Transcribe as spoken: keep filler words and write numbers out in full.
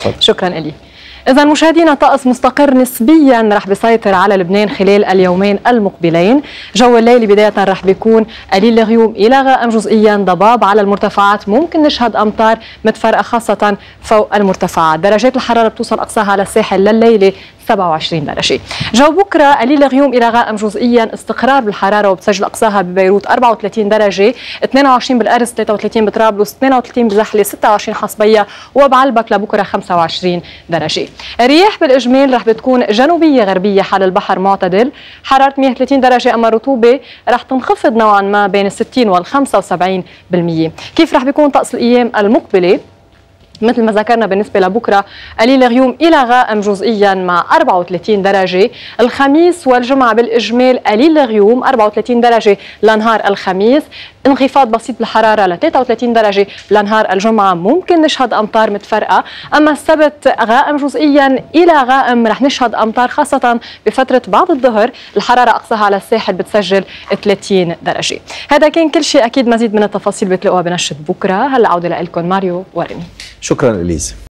فضل. شكرا لي. إذا مشاهدينا، طقس مستقر نسبيا رح بيسيطر على لبنان خلال اليومين المقبلين. جو الليل بداية رح بيكون قليل الغيوم إلى غائم جزئيا، ضباب على المرتفعات، ممكن نشهد أمطار متفرقة خاصة فوق المرتفعات. درجات الحرارة بتوصل أقصاها على الساحل لليلة سبعة وعشرين درجة. جو بكرة قليل الغيوم إلى غائم جزئيا، استقرار بالحرارة وبتسجل أقصاها ببيروت أربعة وثلاثين درجة، اثنين وعشرين بالأرز، ثلاثة وثلاثين بطرابلس، اثنين وثلاثين بزحلة، ستة وعشرين حصبية، وبعلبك لبكرة خمسة وعشرين درجة. الرياح بالإجمال رح بتكون جنوبية غربية حال البحر معتدل، حرارة ثمانية وثلاثين درجة، أما الرطوبة رح تنخفض نوعا ما بين الستين والخمسة وسبعين بالمئة. كيف رح بيكون طقس الأيام المقبلة؟ مثل ما ذكرنا بالنسبة لبكرة قليل الغيوم إلى غائم جزئيا مع أربعة وثلاثين درجة. الخميس والجمعة بالإجمال قليل الغيوم أربعة وثلاثين درجة لنهار الخميس، انخفاض بسيط بالحرارة ل ثلاثة وثلاثين درجة لنهار الجمعة، ممكن نشهد أمطار متفرقة. أما السبت غائم جزئيا إلى غائم، رح نشهد أمطار خاصة بفترة بعد الظهر، الحرارة أقصاها على الساحل بتسجل ثلاثين درجة. هذا كان كل شيء، أكيد مزيد من التفاصيل بتلاقوها بنشرة بكرة. هلا عودة لكم ماريو ورمي. شكرا إليز.